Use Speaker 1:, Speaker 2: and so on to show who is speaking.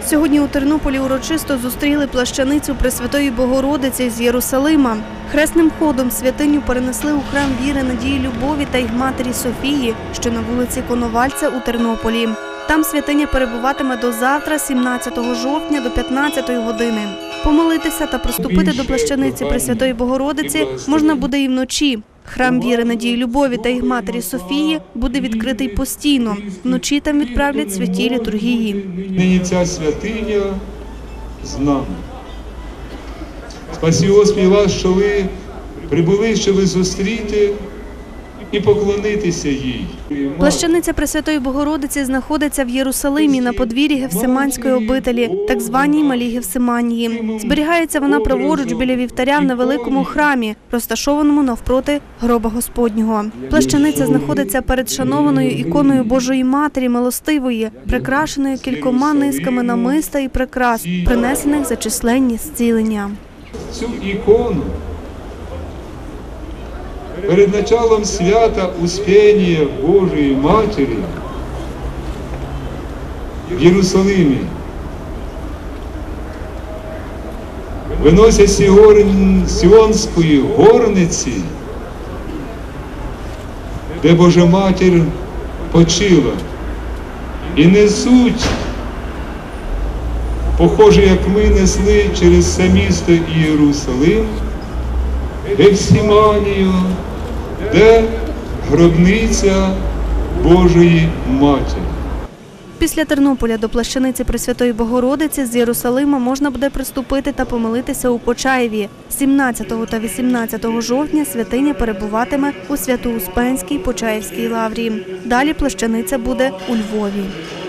Speaker 1: Сьогодні у Тернополі урочисто зустріли плащаницю Пресвятої Богородиці з Єрусалима. Хресним ходом святиню перенесли у храм віри, надії, любові та й Матері Софії, що на вулиці Коновальця у Тернополі. Там святиня перебуватиме до завтра, 17 жовтня, до 15 години. Помолитися та приступити до плащаниці Пресвятої Богородиці можна буде і вночі. Храм віри, надії, любові та й Матері Софії буде відкритий постійно. Вночі там відправлять святі літургії.
Speaker 2: Нині ця святиня з нами. Спасибі, Господи, вас, що ви прибули, щоб зустріти і поклонитися їй.
Speaker 1: Плащаниця Пресвятої Богородиці знаходиться в Єрусалимі на подвір'ї Гефсиманської обителі, так званій Малій Гефсиманії. Зберігається вона праворуч біля вівтаря в невеликому храмі, розташованому навпроти гроба Господнього. Плащаниця знаходиться перед шанованою іконою Божої Матері Милостивої, прикрашеною кількома низками намиста і прикрас, принесених за численні зцілення.
Speaker 2: Цю ікону перед началом свята Успіння Божої Матері в Єрусалимі виносять з Сіонської горниці, де Божа Матір почила, і несуть, похоже, як ми несли через все місто Єрусалим, Гефсиманію, де гробниця Божої Матері.
Speaker 1: Після Тернополя до плащаниці Пресвятої Богородиці з Єрусалима можна буде приступити та помолитися у Почаєві. 17 та 18 жовтня святиня перебуватиме у Свято-Успенській Почаївській лаврі. Далі плащаниця буде у Львові.